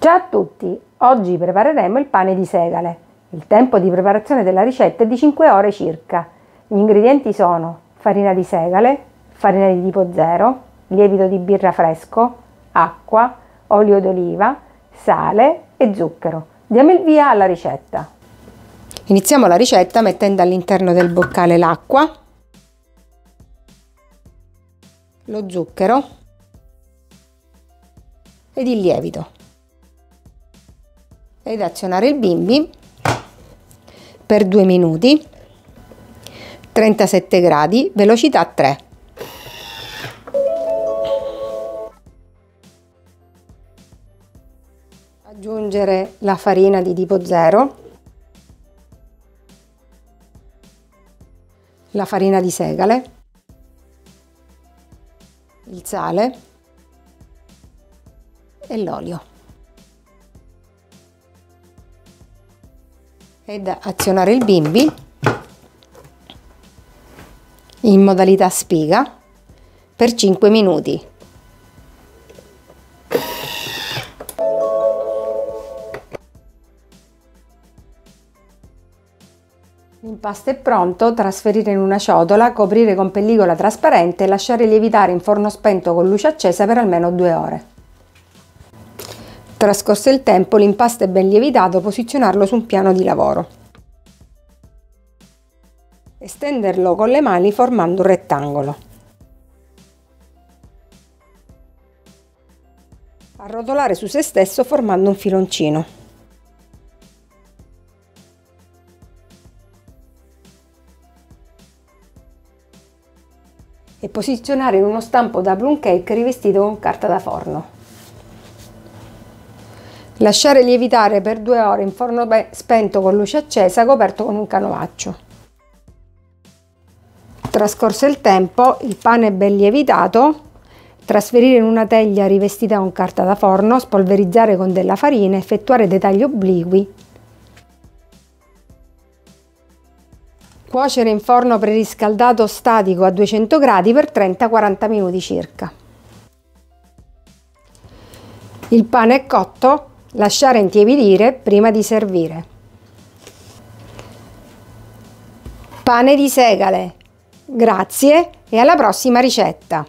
Ciao a tutti! Oggi prepareremo il pane di segale. Il tempo di preparazione della ricetta è di 5 ore circa. Gli ingredienti sono farina di segale, farina di tipo 0, lievito di birra fresco, acqua, olio d'oliva, sale e zucchero. Diamo il via alla ricetta. Iniziamo la ricetta mettendo all'interno del boccale l'acqua, lo zucchero ed il lievito. Ed azionare il bimbi per 2 minuti, 37 gradi, velocità 3. Aggiungere la farina di tipo 0, la farina di segale, il sale e l'olio. Ed azionare il bimbi in modalità spiga per 5 minuti. L'impasto è pronto, trasferire in una ciotola, coprire con pellicola trasparente e lasciare lievitare in forno spento con luce accesa per almeno 2 ore. Trascorso il tempo, l'impasto è ben lievitato, posizionarlo su un piano di lavoro. Estenderlo con le mani formando un rettangolo. Arrotolare su se stesso formando un filoncino. E posizionare in uno stampo da plum cake rivestito con carta da forno. Lasciare lievitare per 2 ore in forno spento con luce accesa, coperto con un canovaccio. Trascorso il tempo, il pane è ben lievitato, trasferire in una teglia rivestita con carta da forno, spolverizzare con della farina, effettuare dei tagli obliqui. Cuocere in forno preriscaldato statico a 200 gradi per 30-40 minuti circa. Il pane è cotto. Lasciare intiepidire prima di servire. Pane di segale. Grazie e alla prossima ricetta!